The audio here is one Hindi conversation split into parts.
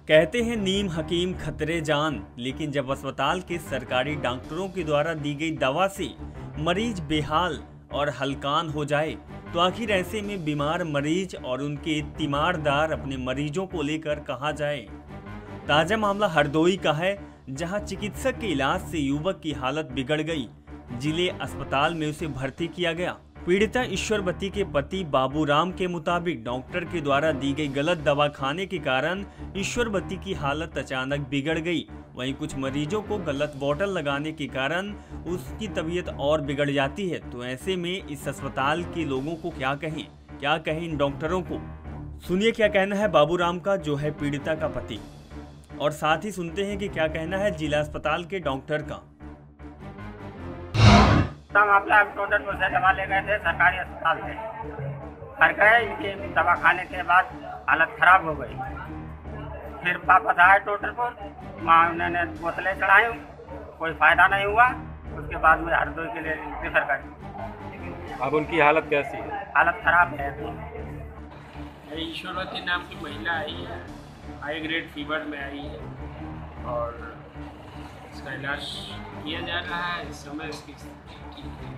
कहते हैं नीम हकीम खतरे जान, लेकिन जब अस्पताल के सरकारी डॉक्टरों के द्वारा दी गई दवा से मरीज बेहाल और हलकान हो जाए तो आखिर ऐसे में बीमार मरीज और उनके तीमारदार अपने मरीजों को लेकर कहां जाए। ताजा मामला हरदोई का है, जहां चिकित्सक के इलाज से युवक की हालत बिगड़ गई। जिले अस्पताल में उसे भर्ती किया गया। पीड़िता ईश्वरवती के पति बाबूराम के मुताबिक डॉक्टर के द्वारा दी गई गलत दवा खाने के कारण ईश्वरवती की हालत अचानक बिगड़ गई। वहीं कुछ मरीजों को गलत बोतल लगाने के कारण उसकी तबीयत और बिगड़ जाती है। तो ऐसे में इस अस्पताल के लोगों को क्या कहें इन डॉक्टरों को। सुनिए क्या कहना है बाबूराम का, जो है पीड़िता का पति, और साथ ही सुनते हैं कि क्या कहना है जिला अस्पताल के डॉक्टर का। हम अपना टोटल से दवा ले गए थे सरकारी अस्पताल से, कर गए। इनके दवा खाने के बाद हालत खराब हो गई। फिर वापस आए टोटल पर, वहाँ उन्होंने बोतलें चढ़ाई, कोई फायदा नहीं हुआ। उसके बाद में हरदोई के लिए रेफर कर। अब उनकी हालत कैसी है? हालत खराब है। ईश्वरवती नाम की महिला आई है, हाई ग्रेड फीवर में आई है और इसका इलाज किया जा रहा है। इस समय इसकी ठीक है।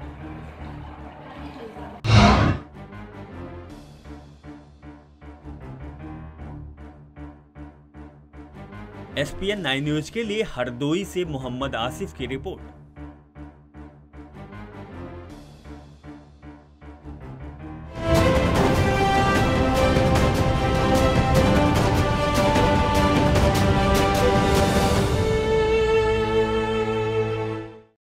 SPN 9 न्यूज के लिए हरदोई से मोहम्मद आसिफ की रिपोर्ट।